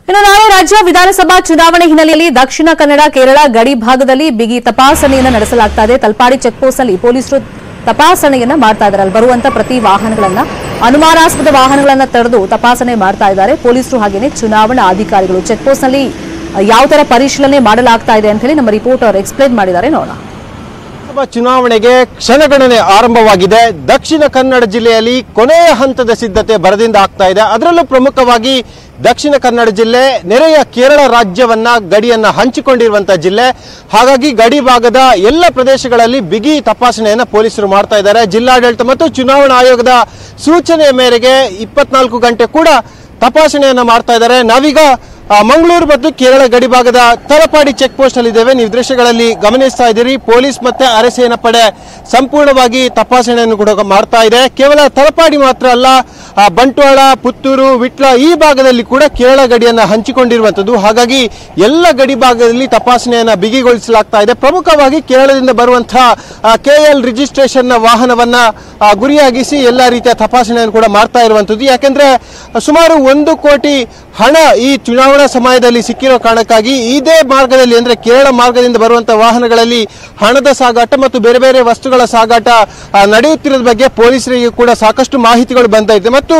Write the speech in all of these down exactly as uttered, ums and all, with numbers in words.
ಇನ್ನು ನಾಳೆ ರಾಜ್ಯ ವಿಧಾನಸಭಾ ಚುನಾವಣೆ ಹಿನ್ನೆಲೆಯಲ್ಲಿ ದಕ್ಷಿಣ ಕನ್ನಡ ಕೇರಳ ಗಡಿ ಭಾಗದಲ್ಲಿ ಬಿಗಿ ತಪಾಸಣೆಯನ್ನು ನಡೆಸಲಾಗ್ತಾ ಇದೆ. ತಲಪಾಡಿ ಚೆಕ್ಪೋಸ್ಟ್ನಲ್ಲಿ ಪೊಲೀಸರು ತಪಾಸಣೆಯನ್ನ ಮಾಡ್ತಾ ಇದ್ದಾರೆ. ಅಲ್ಲಿ ಬರುವಂತ ಪ್ರತಿ ವಾಹನಗಳನ್ನ ಅನುಮಾನಾಸ್ಪದ ವಾಹನಗಳನ್ನ ತಡೆದು ತಪಾಸಣೆ ಮಾಡ್ತಾ ಇದ್ದಾರೆ ಪೊಲೀಸರು. ಹಾಗೇನೆ ಚುನಾವಣಾ ಅಧಿಕಾರಿಗಳು ಚೆಕ್ಪೋಸ್ಟ್ನಲ್ಲಿ ಯಾವ ತರ ಪರಿಶೀಲನೆ ಮಾಡಲಾಗ್ತಾ ಇದೆ ಅಂತ ಹೇಳಿ ನಮ್ಮ ರಿಪೋರ್ಟರ್ ಎಕ್ಸ್ಪ್ಲೇನ್ ಮಾಡಿದ್ದಾರೆ. ನೋಡೋಣ. ಚುನಾವಣೆಗೆ ಕ್ಷಣಗಣನೆ ಆರಂಭವಾಗಿದೆ. ದಕ್ಷಿಣ ಕನ್ನಡ ಜಿಲ್ಲೆಯಲ್ಲಿ ಕೊನೆಯ ಹಂತದ ಸಿದ್ಧತೆ ಭರದಿಂದ ಆಗ್ತಾ ಇದೆ. ಅದರಲ್ಲೂ ಪ್ರಮುಖವಾಗಿ ದಕ್ಷಿಣ ಕನ್ನಡ ಜಿಲ್ಲೆ ನೆರೆಯ ಕೇರಳ ರಾಜ್ಯವನ್ನ ಗಡಿಯನ್ನ ಹಂಚಿಕೊಂಡಿರುವಂತಹ ಜಿಲ್ಲೆ. ಹಾಗಾಗಿ ಗಡಿ ಭಾಗದ ಎಲ್ಲ ಪ್ರದೇಶಗಳಲ್ಲಿ ಬಿಗಿ ತಪಾಸಣೆಯನ್ನ ಪೊಲೀಸರು ಮಾಡ್ತಾ ಇದ್ದಾರೆ. ಜಿಲ್ಲಾಡಳಿತ ಮತ್ತು ಚುನಾವಣಾ ಆಯೋಗದ ಸೂಚನೆಯ ಮೇರೆಗೆ ಇಪ್ಪತ್ನಾಲ್ಕು ಗಂಟೆ ಕೂಡ ತಪಾಸಣೆಯನ್ನ ಮಾಡ್ತಾ ಇದ್ದಾರೆ. ನಾವೀಗ ಮಂಗಳೂರು ಮತ್ತು ಕೇರಳ ಗಡಿ ಭಾಗದ ತಲಪಾಡಿ ಚೆಕ್ ಪೋಸ್ಟ್ ಅಲ್ಲಿ ಇದ್ದೇವೆ. ನೀವು ದೃಶ್ಯಗಳಲ್ಲಿ ಗಮನಿಸ್ತಾ ಇದ್ದೀರಿ. ಪೊಲೀಸ್ ಮತ್ತೆ ಅರೆಸೇನಾ ಪಡೆ ಸಂಪೂರ್ಣವಾಗಿ ತಪಾಸಣೆಯನ್ನು ಕೂಡ ಮಾಡ್ತಾ ಇದೆ. ಕೇವಲ ತಲಪಾಡಿ ಮಾತ್ರ ಅಲ್ಲ, ಬಂಟ್ವಾಳ, ಪುತ್ತೂರು, ವಿಟ್ಲ ಈ ಭಾಗದಲ್ಲಿ ಕೂಡ ಕೇರಳ ಗಡಿಯನ್ನ ಹಂಚಿಕೊಂಡಿರುವಂತದ್ದು. ಹಾಗಾಗಿ ಎಲ್ಲ ಗಡಿ ಭಾಗದಲ್ಲಿ ತಪಾಸಣೆಯನ್ನ ಬಿಗಿಗೊಳಿಸಲಾಗ್ತಾ ಇದೆ. ಪ್ರಮುಖವಾಗಿ ಕೇರಳದಿಂದ ಬರುವಂತಹ ಕೆಎಲ್ ರಿಜಿಸ್ಟ್ರೇಷನ್ ವಾಹನವನ್ನ ಗುರಿಯಾಗಿಸಿ ಎಲ್ಲ ರೀತಿಯ ತಪಾಸಣೆಯನ್ನು ಕೂಡ ಮಾಡ್ತಾ ಇರುವಂತದ್ದು. ಯಾಕೆಂದ್ರೆ ಸುಮಾರು ಒಂದು ಕೋಟಿ ಹಣ ಈ ಚುನಾವಣಾ ಸಮಯದಲ್ಲಿ ಸಿಕ್ಕಿರೋ ಕಾರಣಕ್ಕಾಗಿ ಇದೇ ಮಾರ್ಗದಲ್ಲಿ ಅಂದ್ರೆ ಕೇರಳ ಮಾರ್ಗದಿಂದ ಬರುವಂತಹ ವಾಹನಗಳಲ್ಲಿ ಹಣದ ಸಾಗಾಟ ಮತ್ತು ಬೇರೆ ಬೇರೆ ವಸ್ತುಗಳ ಸಾಗಾಟ ನಡೆಯುತ್ತಿರೋದ್ರ ಬಗ್ಗೆ ಪೊಲೀಸರಿಗೆ ಕೂಡ ಸಾಕಷ್ಟು ಮಾಹಿತಿಗಳು ಬಂದಿದೆ. ಮತ್ತು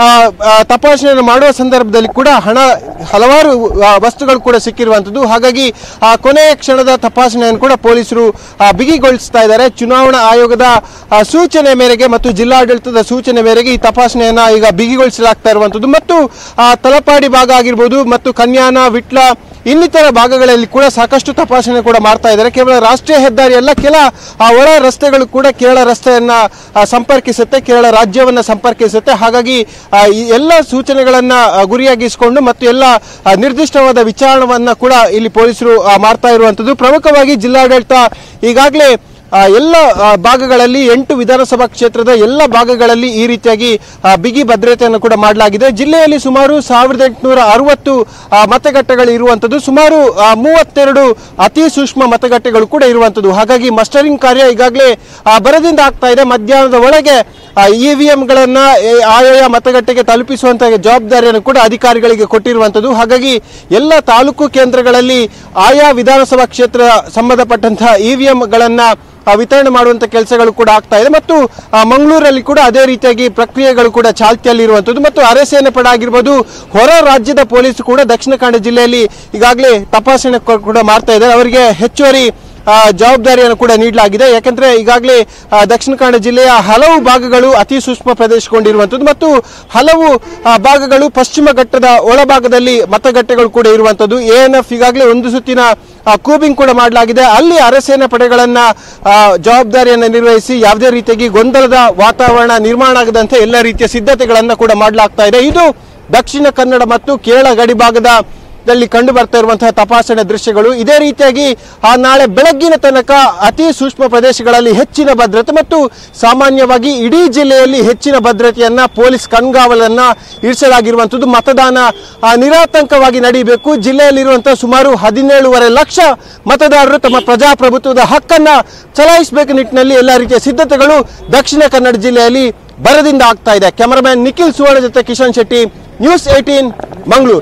ತಪಾಸಣೆಯನ್ನು ಮಾಡುವ ಸಂದರ್ಭದಲ್ಲಿ ಕೂಡ ಹಣ ಹಲವಾರು ವಸ್ತುಗಳು ಕೂಡ ಸಿಕ್ಕಿರುವಂತದ್ದು. ಹಾಗಾಗಿ ಆ ಕೊನೆಯ ಕ್ಷಣದ ತಪಾಸಣೆಯನ್ನು ಕೂಡ ಪೊಲೀಸರು ಬಿಗಿಗೊಳಿಸ್ತಾ ಇದ್ದಾರೆ. ಚುನಾವಣಾ ಆಯೋಗದ ಸೂಚನೆ ಮೇರೆಗೆ ಮತ್ತು ಜಿಲ್ಲಾಡಳಿತದ ಸೂಚನೆ ಮೇರೆಗೆ ಈ ತಪಾಸಣೆಯನ್ನ ಈಗ ಬಿಗಿಗೊಳಿಸಲಾಗ್ತಾ ಇರುವಂತದ್ದು. ಮತ್ತು ತಲಪಾಡಿ ಭಾಗ ಆಗಿರ್ಬೋದು ಮತ್ತು ಕನ್ಯಾನ, ವಿಟ್ಲ ಇನ್ನಿತರ ಭಾಗಗಳಲ್ಲಿ ಕೂಡ ಸಾಕಷ್ಟು ತಪಾಸಣೆ ಕೂಡ ಮಾಡ್ತಾ ಇದ್ದಾರೆ. ಕೇವಲ ರಾಷ್ಟ್ರೀಯ ಹೆದ್ದಾರಿ ಅಲ್ಲ, ಕೆಲ ಒಳ ರಸ್ತೆಗಳು ಕೂಡ ಕೇರಳ ರಸ್ತೆಯನ್ನ ಸಂಪರ್ಕಿಸುತ್ತೆ, ಕೇರಳ ರಾಜ್ಯವನ್ನ ಸಂಪರ್ಕಿಸುತ್ತೆ. ಹಾಗಾಗಿ ಎಲ್ಲ ಸೂಚನೆಗಳನ್ನ ಗುರಿಯಾಗಿಸಿಕೊಂಡು ಮತ್ತು ಎಲ್ಲ ನಿರ್ದಿಷ್ಟವಾದ ವಿಚಾರಣವನ್ನ ಕೂಡ ಇಲ್ಲಿ ಪೊಲೀಸರು ಮಾಡ್ತಾ ಇರುವಂತದ್ದು. ಪ್ರಮುಖವಾಗಿ ಜಿಲ್ಲಾಡಳಿತ ಈಗಾಗಲೇ ಎಲ್ಲ ಭಾಗಗಳಲ್ಲಿ ಎಂಟು ವಿಧಾನಸಭಾ ಕ್ಷೇತ್ರದ ಎಲ್ಲ ಭಾಗಗಳಲ್ಲಿ ಈ ರೀತಿಯಾಗಿ ಬಿಗಿ ಭದ್ರತೆಯನ್ನು ಕೂಡ ಮಾಡಲಾಗಿದೆ. ಜಿಲ್ಲೆಯಲ್ಲಿ ಸುಮಾರು ಸಾವಿರದ ಎಂಟುನೂರ ಅರವತ್ತು ಮತಗಟ್ಟೆಗಳು ಇರುವಂತದ್ದು, ಸುಮಾರು ಮೂವತ್ತೆರಡು ಅತಿ ಸೂಕ್ಷ್ಮ ಮತಗಟ್ಟೆಗಳು ಕೂಡ ಇರುವಂತದ್ದು. ಹಾಗಾಗಿ ಮಸ್ಟರಿಂಗ್ ಕಾರ್ಯ ಈಗಾಗಲೇ ಭರದಿಂದ ಆಗ್ತಾ ಇದೆ. ಮಧ್ಯಾಹ್ನದ ಒಳಗೆ ಇವಿಎಂಗಳನ್ನ ಆಯಾ ಮತಗಟ್ಟೆಗೆ ತಲುಪಿಸುವಂತಹ ಜವಾಬ್ದಾರಿಯನ್ನು ಕೂಡ ಅಧಿಕಾರಿಗಳಿಗೆ ಕೊಟ್ಟಿರುವಂತದ್ದು. ಹಾಗಾಗಿ ಎಲ್ಲ ತಾಲೂಕು ಕೇಂದ್ರಗಳಲ್ಲಿ ಆಯಾ ವಿಧಾನಸಭಾ ಕ್ಷೇತ್ರ ಸಂಬಂಧಪಟ್ಟಂತಹ ಇವಿಎಂಗಳನ್ನ ವಿತರಣೆ ಮಾಡುವಂತ ಕೆಲಸಗಳು ಕೂಡ ಆಗ್ತಾ ಇದೆ. ಮತ್ತು ಮಂಗಳೂರಲ್ಲಿ ಕೂಡ ಅದೇ ರೀತಿಯಾಗಿ ಪ್ರಕ್ರಿಯೆಗಳು ಕೂಡ ಚಾಲ್ತಿಯಲ್ಲಿ ಇರುವಂತದ್ದು. ಮತ್ತು ಅರೆಸೇನೆ ಪಡೆ ಆಗಿರ್ಬೋದು, ಹೊರ ರಾಜ್ಯದ ಪೊಲೀಸ್ ಕೂಡ ದಕ್ಷಿಣ ಕನ್ನಡ ಜಿಲ್ಲೆಯಲ್ಲಿ ಈಗಾಗಲೇ ತಪಾಸಣೆ ಕೂಡ ಮಾಡ್ತಾ ಇದ್ದಾರೆ. ಅವರಿಗೆ ಹೆಚ್ಚುವರಿ ಜವಾಬ್ದಾರಿಯನ್ನು ಕೂಡ ನೀಡಲಾಗಿದೆ. ಯಾಕಂದ್ರೆ ಈಗಾಗಲೇ ದಕ್ಷಿಣ ಕನ್ನಡ ಜಿಲ್ಲೆಯ ಹಲವು ಭಾಗಗಳು ಅತಿ ಸೂಕ್ಷ್ಮ ಪ್ರದೇಶಗೊಂಡಿರುವಂತದ್ದು ಮತ್ತು ಹಲವು ಭಾಗಗಳು ಪಶ್ಚಿಮ ಘಟ್ಟದ ಒಳಭಾಗದಲ್ಲಿ ಮತಗಟ್ಟೆಗಳು ಕೂಡ ಇರುವಂತದ್ದು. ಎಎನ್ಎಫ್ ಈಗಾಗಲೇ ಒಂದು ಸುತ್ತಿನ ಕೂಬಿಂಗ್ ಕೂಡ ಮಾಡಲಾಗಿದೆ. ಅಲ್ಲಿ ಅರೆಸೇನಾ ಪಡೆಗಳನ್ನ ಜವಾಬ್ದಾರಿಯನ್ನು ನಿರ್ವಹಿಸಿ ಯಾವುದೇ ರೀತಿಯಾಗಿ ಗೊಂದಲದ ವಾತಾವರಣ ನಿರ್ಮಾಣ ಆಗದಂತೆ ಎಲ್ಲ ರೀತಿಯ ಸಿದ್ಧತೆಗಳನ್ನ ಕೂಡ ಮಾಡಲಾಗ್ತಾ ಇದೆ. ಇದು ದಕ್ಷಿಣ ಕನ್ನಡ ಮತ್ತು ಕೇರಳ ಗಡಿ ಭಾಗದ ಕಂಡು ಬರ್ತಾ ಇರುವಂತಹ ತಪಾಸಣೆ ದೃಶ್ಯಗಳು. ಇದೇ ರೀತಿಯಾಗಿ ಆ ನಾಳೆ ಬೆಳಗ್ಗಿನ ತನಕ ಅತಿ ಸೂಕ್ಷ್ಮ ಪ್ರದೇಶಗಳಲ್ಲಿ ಹೆಚ್ಚಿನ ಭದ್ರತೆ ಮತ್ತು ಸಾಮಾನ್ಯವಾಗಿ ಇಡೀ ಜಿಲ್ಲೆಯಲ್ಲಿ ಹೆಚ್ಚಿನ ಭದ್ರತೆಯನ್ನ ಪೊಲೀಸ್ ಕಣ್ಗಾವಲನ್ನ ಇರಿಸಲಾಗಿರುವಂತದ್ದು. ಮತದಾನ ನಿರಾತಂಕವಾಗಿ ನಡೆಯಬೇಕು. ಜಿಲ್ಲೆಯಲ್ಲಿರುವಂತಹ ಸುಮಾರು ಹದಿನೇಳುವರೆ ಲಕ್ಷ ಮತದಾರರು ತಮ್ಮ ಪ್ರಜಾಪ್ರಭುತ್ವದ ಹಕ್ಕನ್ನ ಚಲಾಯಿಸಬೇಕು ನಿಟ್ಟಿನಲ್ಲಿ ಎಲ್ಲ ರೀತಿಯ ಸಿದ್ಧತೆಗಳು ದಕ್ಷಿಣ ಕನ್ನಡ ಜಿಲ್ಲೆಯಲ್ಲಿ ಭರದಿಂದ ಆಗ್ತಾ ಇದೆ. ಕ್ಯಾಮರಾಮನ್ ನಿಖಿಲ್ ಸುವರ್ಣ ಜೊತೆ ಕಿಶನ್ ಶೆಟ್ಟಿ, ನ್ಯೂಸ್ ಏಟೀನ್, ಮಂಗಳೂರು.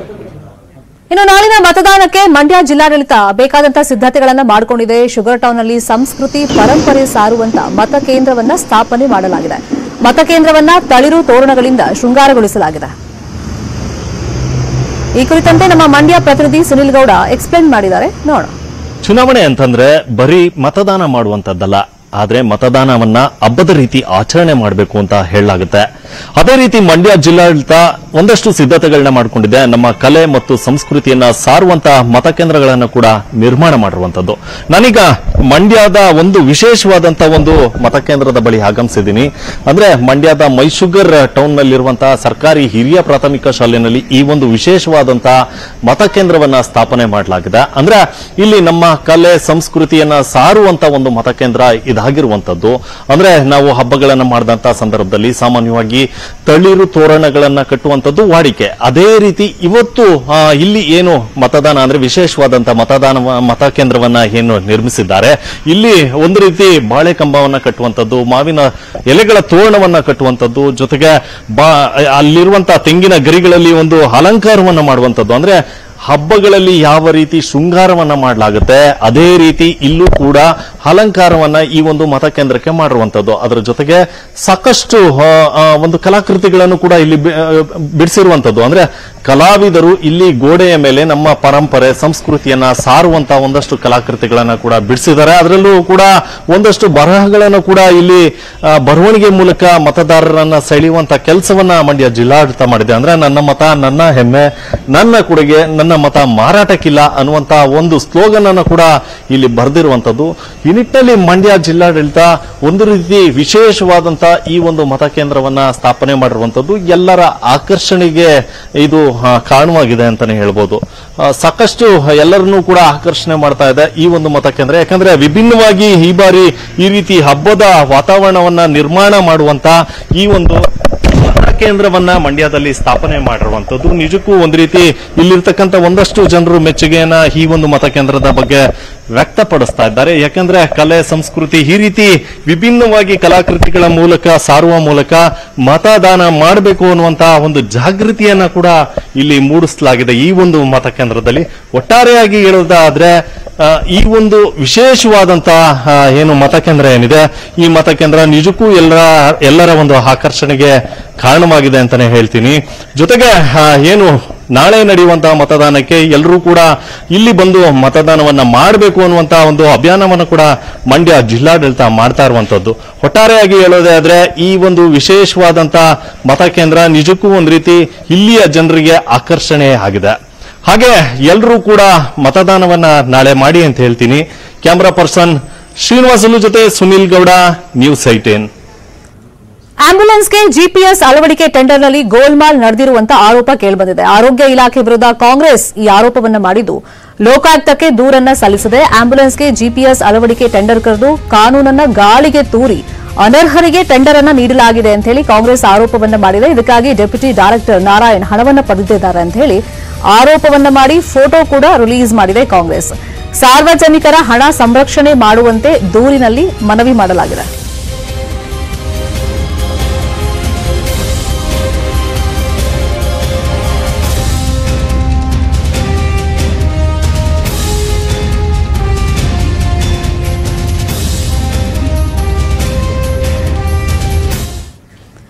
ಇನ್ನು ನಾಳಿನ ಮತದಾನಕ್ಕೆ ಮಂಡ್ಯ ಜಿಲ್ಲಾಡಳಿತ ಬೇಕಾದಂತಹ ಸಿದ್ಧತೆಗಳನ್ನು ಮಾಡಿಕೊಂಡಿದೆ. ಶುಗರ್ ಟೌನ್ ನಲ್ಲಿ ಸಂಸ್ಕೃತಿ ಪರಂಪರೆ ಸಾರುವಂತ ಮತಕೇಂದ್ರವನ್ನ ಸ್ಥಾಪನೆ ಮಾಡಲಾಗಿದೆ. ಮತಕೇಂದ್ರವನ್ನ ತಳಿರು ತೋರಣಗಳಿಂದ ಶೃಂಗಾರಗೊಳಿಸಲಾಗಿದೆ. ಈ ಕುರಿತಂತೆ ನಮ್ಮ ಮಂಡ್ಯ ಪ್ರತಿನಿಧಿ ಸುನಿಲ್ ಗೌಡ ಎಕ್ಸ್ಪ್ಲೇನ್ ಮಾಡಿದ್ದಾರೆ. ನೋಡೋಣ. ಚುನಾವಣೆ ಅಂತಂದ್ರೆ ಬರೀ ಮತದಾನ ಮಾಡುವಂತದ್ದಲ್ಲ, ಆದ್ರೆ ಮತದಾನವನ್ನ ಹಬ್ಬದ ರೀತಿ ಆಚರಣೆ ಮಾಡಬೇಕು ಅಂತ ಹೇಳಲಾಗುತ್ತೆ. ಅದೇ ರೀತಿ ಮಂಡ್ಯ ಜಿಲ್ಲಾಡಳಿತ ಒಂದಷ್ಟು ಸಿದ್ಧತೆಗಳನ್ನ ಮಾಡಿಕೊಂಡಿದೆ. ನಮ್ಮ ಕಲೆ ಮತ್ತು ಸಂಸ್ಕೃತಿಯನ್ನ ಸಾರುವಂತಹ ಮತಕೇಂದ್ರಗಳನ್ನು ಕೂಡ ನಿರ್ಮಾಣ ಮಾಡಿರುವಂತದ್ದು. ನಾನೀಗ ಮಂಡ್ಯದ ಒಂದು ವಿಶೇಷವಾದಂತಹ ಒಂದು ಮತಕೇಂದ್ರದ ಬಳಿ ಆಗಮಿಸಿದ್ದೀನಿ. ಅಂದ್ರೆ ಮಂಡ್ಯದ ಮೈಶುಗರ್ ಟೌನ್ ನಲ್ಲಿರುವಂತಹ ಸರ್ಕಾರಿ ಹಿರಿಯ ಪ್ರಾಥಮಿಕ ಶಾಲೆಯಲ್ಲಿ ಈ ಒಂದು ವಿಶೇಷವಾದಂತಹ ಮತಕೇಂದ್ರವನ್ನ ಸ್ಥಾಪನೆ ಮಾಡಲಾಗಿದೆ. ಅಂದ್ರೆ ಇಲ್ಲಿ ನಮ್ಮ ಕಲೆ ಸಂಸ್ಕೃತಿಯನ್ನ ಸಾರುವಂತ ಒಂದು ಮತಕೇಂದ್ರ ಇದಾಗಿದೆ. ಆಗಿರುವಂತದ್ದು. ಅಂದ್ರೆ ನಾವು ಹಬ್ಬಗಳನ್ನ ಮಾಡಿದಂತ ಸಂದರ್ಭದಲ್ಲಿ ಸಾಮಾನ್ಯವಾಗಿ ತಳಿರು ತೋರಣಗಳನ್ನ ಕಟ್ಟುವಂತದ್ದು ವಾಡಿಕೆ. ಅದೇ ರೀತಿ ಇವತ್ತು ಇಲ್ಲಿ ಏನು ಮತದಾನ ಅಂದ್ರೆ ವಿಶೇಷವಾದಂತಹ ಮತದಾನ ಮತ ಕೇಂದ್ರವನ್ನ ಏನು ನಿರ್ಮಿಸಿದ್ದಾರೆ, ಇಲ್ಲಿ ಒಂದು ರೀತಿ ಬಾಳೆ ಕಂಬವನ್ನ ಕಟ್ಟುವಂತದ್ದು, ಮಾವಿನ ಎಲೆಗಳ ತೋರಣವನ್ನ ಕಟ್ಟುವಂತದ್ದು, ಜೊತೆಗೆ ಬಾ ಅಲ್ಲಿರುವಂತಹ ತೆಂಗಿನ ಗರಿಗಳಲ್ಲಿ ಒಂದು ಅಲಂಕಾರವನ್ನ ಮಾಡುವಂತದ್ದು. ಅಂದ್ರೆ ಹಬ್ಬಗಳಲ್ಲಿ ಯಾವ ರೀತಿ ಶೃಂಗಾರವನ್ನ ಮಾಡಲಾಗುತ್ತೆ ಅದೇ ರೀತಿ ಇಲ್ಲೂ ಕೂಡ ಅಲಂಕಾರವನ್ನ ಈ ಒಂದು ಮತಕೇಂದ್ರಕ್ಕೆ ಮಾಡಿರುವಂತದ್ದು. ಅದರ ಜೊತೆಗೆ ಸಾಕಷ್ಟು ಒಂದು ಕಲಾಕೃತಿಗಳನ್ನು ಕೂಡ ಇಲ್ಲಿ ಬಿಡಿಸಿರುವಂತದ್ದು. ಅಂದ್ರೆ ಕಲಾವಿದರು ಇಲ್ಲಿ ಗೋಡೆಯ ಮೇಲೆ ನಮ್ಮ ಪರಂಪರೆ ಸಂಸ್ಕೃತಿಯನ್ನ ಸಾರುವಂತಹ ಒಂದಷ್ಟು ಕಲಾಕೃತಿಗಳನ್ನ ಕೂಡ ಬಿಡಿಸಿದ್ದಾರೆ. ಅದರಲ್ಲೂ ಕೂಡ ಒಂದಷ್ಟು ಬರಹಗಳನ್ನು ಕೂಡ ಇಲ್ಲಿ ಬರವಣಿಗೆ ಮೂಲಕ ಮತದಾರರನ್ನ ಸೆಳೆಯುವಂತಹ ಕೆಲಸವನ್ನ ಮಂಡ್ಯ ಜಿಲ್ಲಾಡಳಿತ ಮಾಡಿದೆ. ಅಂದ್ರೆ ನನ್ನ ಮತ ನನ್ನ ಹೆಮ್ಮೆ, ನನ್ನ ಕೊಡುಗೆ, ನನ್ನ ಮತ ಮಾರಾಟಕ್ಕಿಲ್ಲ ಅನ್ನುವಂತಹ ಒಂದು ಸ್ಲೋಗನ್ ಅನ್ನು ಕೂಡ ಇಲ್ಲಿ ಬರೆದಿರುವಂತದ್ದು. ಈ ನಿಟ್ಟಿನಲ್ಲಿ ಮಂಡ್ಯ ಜಿಲ್ಲಾಡಳಿತ ಒಂದು ರೀತಿ ವಿಶೇಷವಾದಂತಹ ಈ ಒಂದು ಮತಕೇಂದ್ರವನ್ನ ಸ್ಥಾಪನೆ ಮಾಡಿರುವಂತದ್ದು ಎಲ್ಲರ ಆಕರ್ಷಣೆಗೆ ಇದು ಕಾರಣವಾಗಿದೆ ಅಂತಾನೆ ಹೇಳ್ಬೋದು. ಸಾಕಷ್ಟು ಎಲ್ಲರನ್ನೂ ಕೂಡ ಆಕರ್ಷಣೆ ಮಾಡ್ತಾ ಇದೆ ಈ ಒಂದು ಮತಕೇಂದ್ರ. ಯಾಕಂದ್ರೆ ವಿಭಿನ್ನವಾಗಿ ಈ ಬಾರಿ ಈ ರೀತಿ ಹಬ್ಬದ ವಾತಾವರಣವನ್ನ ನಿರ್ಮಾಣ ಮಾಡುವಂತ ಈ ಒಂದು ಕೇಂದ್ರವನ್ನ ಮಂಡ್ಯದಲ್ಲಿ ಸ್ಥಾಪನೆ ಮಾಡಿರುವಂತದ್ದು ನಿಜಕ್ಕೂ ಒಂದು ರೀತಿ ಇಲ್ಲಿರ್ತಕ್ಕಂಥ ಒಂದಷ್ಟು ಜನರು ಮೆಚ್ಚುಗೆಯನ್ನ ಈ ಒಂದು ಮತಕೇಂದ್ರದ ಬಗ್ಗೆ ವ್ಯಕ್ತಪಡಿಸ್ತಾ ಇದ್ದಾರೆ. ಯಾಕಂದ್ರೆ ಕಲೆ ಸಂಸ್ಕೃತಿ ಈ ರೀತಿ ವಿಭಿನ್ನವಾಗಿ ಕಲಾಕೃತಿಗಳ ಮೂಲಕ ಸಾರುವ ಮೂಲಕ ಮತದಾನ ಮಾಡಬೇಕು ಅನ್ನುವಂತಹ ಒಂದು ಜಾಗೃತಿಯನ್ನ ಕೂಡ ಇಲ್ಲಿ ಮೂಡಿಸಲಾಗಿದೆ ಈ ಒಂದು ಮತಕೇಂದ್ರದಲ್ಲಿ. ಒಟ್ಟಾರೆಯಾಗಿ ಹೇಳೋದಾದ್ರೆ ಈ ಒಂದು ವಿಶೇಷವಾದಂತಹ ಏನು ಮತಕೇಂದ್ರ ಏನಿದೆ ಈ ಮತಕೇಂದ್ರ ನಿಜಕ್ಕೂ ಎಲ್ಲರ ಎಲ್ಲರ ಒಂದು ಆಕರ್ಷಣೆಗೆ ಕಾರಣವಾಗಿದೆ ಅಂತಾನೆ ಹೇಳ್ತೀನಿ. ಜೊತೆಗೆ ಏನು ನಾಳೆ ನಡೆಯುವಂತಹ ಮತದಾನಕ್ಕೆ ಎಲ್ಲರೂ ಕೂಡ ಇಲ್ಲಿ ಬಂದು ಮತದಾನವನ್ನ ಮಾಡಬೇಕು ಅನ್ನುವಂತಹ ಒಂದು ಅಭಿಯಾನವನ್ನು ಕೂಡ ಮಂಡ್ಯ ಜಿಲ್ಲಾಡಳಿತ ಮಾಡ್ತಾ ಇರುವಂತದ್ದು. ಒಟ್ಟಾರೆಯಾಗಿ ಹೇಳೋದೇ ಆದ್ರೆ ಈ ಒಂದು ವಿಶೇಷವಾದಂತಹ ಮತಕೇಂದ್ರ ನಿಜಕ್ಕೂ ಒಂದು ರೀತಿ ಇಲ್ಲಿಯ ಜನರಿಗೆ ಆಕರ್ಷಣೆ ಆಗಿದೆ. ಹಾಗೆ ಎಲ್ಲರೂ ಕೂಡ ಮತದಾನವನ್ನ ನಾಳೆ ಮಾಡಿ ಅಂತ ಹೇಳ್ತೀನಿ. ಕ್ಯಾಮರಾ ಪರ್ಸನ್ ಶ್ರೀನಿವಾಸಲು ಜೊತೆ ಸುನಿಲ್ ಗೌಡ, ನ್ಯೂಸ್ ಐಟೆನ್. ಆಂಬ್ಯುಲೆನ್ಸ್ಗೆ ಜಿಪಿಎಸ್ ಅಳವಡಿಕೆ ಟೆಂಡರ್ನಲ್ಲಿ ಗೋಲ್ಮಾಲ್ ನಡೆದಿರುವಂತಹ ಆರೋಪ ಕೇಳಿಬಂದಿದೆ. ಆರೋಗ್ಯ ಇಲಾಖೆ ವಿರುದ್ಧ ಕಾಂಗ್ರೆಸ್ ಈ ಆರೋಪವನ್ನು ಮಾಡಿದ್ದು ಲೋಕಾಯುಕ್ತಕ್ಕೆ ದೂರನ್ನ ಸಲ್ಲಿಸಿದೆ. ಆಂಬ್ಯುಲೆನ್ಸ್ಗೆ ಜಿಪಿಎಸ್ ಅಳವಡಿಕೆ ಟೆಂಡರ್ ಕರೆದು ಕಾನೂನನ್ನ ಗಾಳಿಗೆ ತೂರಿ ಅನರ್ಹರಿಗೆ ಟೆಂಡರ್ ಅನ್ನ ನೀಡಲಾಗಿದೆ ಅಂತ ಹೇಳಿ ಕಾಂಗ್ರೆಸ್ ಆರೋಪವನ್ನ ಮಾಡಿದೆ. ಇದಕ್ಕಾಗಿ ಡೆಪ್ಯೂಟಿ ಡೈರೆಕ್ಟರ್ ನಾರಾಯಣ್ ಹಣವನ್ನು ಪಡೆದಿದ್ದಾರೆ ಅಂತ ಹೇಳಿ ಆರೋಪವನ್ನ ಮಾಡಿ ಫೋಟೋ ಕೂಡ ರಿಲೀಸ್ ಮಾಡಿದೆ ಕಾಂಗ್ರೆಸ್. ಸಾರ್ವಜನಿಕರ ಹಣ ಸಂರಕ್ಷಣೆ ಮಾಡುವಂತೆ ದೂರಿನಲ್ಲಿ ಮನವಿ ಮಾಡಲಾಗಿದೆ.